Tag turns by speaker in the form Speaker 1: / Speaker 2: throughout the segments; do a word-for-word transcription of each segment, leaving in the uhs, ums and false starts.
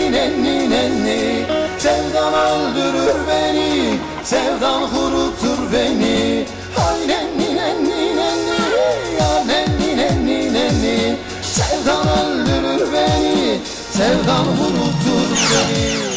Speaker 1: nenni nenni nenni. Sevdan öldürür beni, sevdan kurutur beni. Ay nenni nenni nenni, ya nenni nenni nenni. Sevdan öldürür beni, sevdan kurutur beni.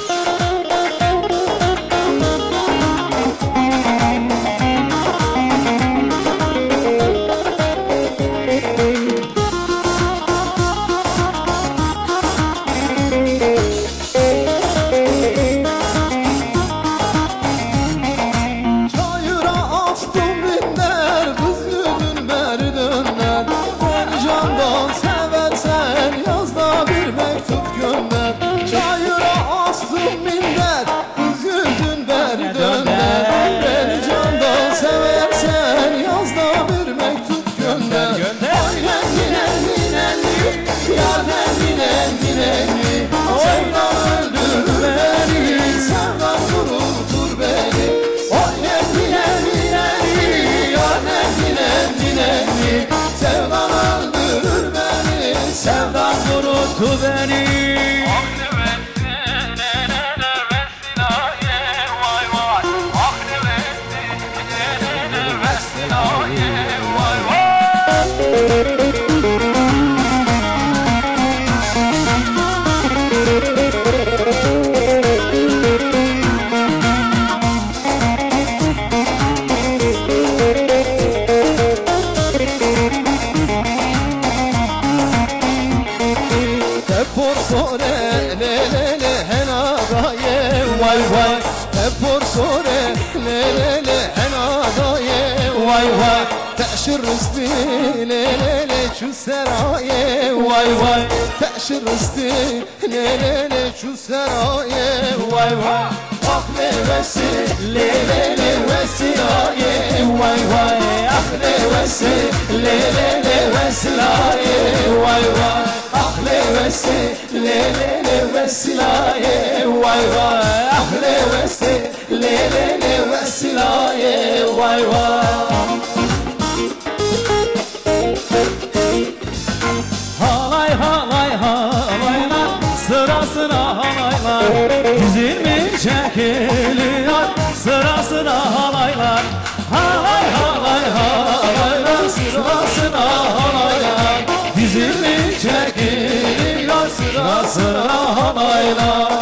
Speaker 1: Sevdan öldürür beni, sevdan kurutur beni. Sore le le le henagaye vay vay. Hep sore le le le henagaye vay vay. Teşir rızdı le le le şu seraye vay vay. Teşir rızdı le le le şu seraye vay vay. Ah ne vesi le le le vesilaye vay vay. Ah ne vesi le le le vesilaye vay vay. Ahle vesi le le le vesilaye vay vay. Ahle vesi le le le vesilaye vay vay.
Speaker 2: Halay halay halaylar, sıra sıra halaylar. Dizilmiş çekiliyor, sıra sıra halaylar. Halay halay halaylar, sıra sıra halaylar. Dizilmiş çekiliyor, sıra sıra halaylar.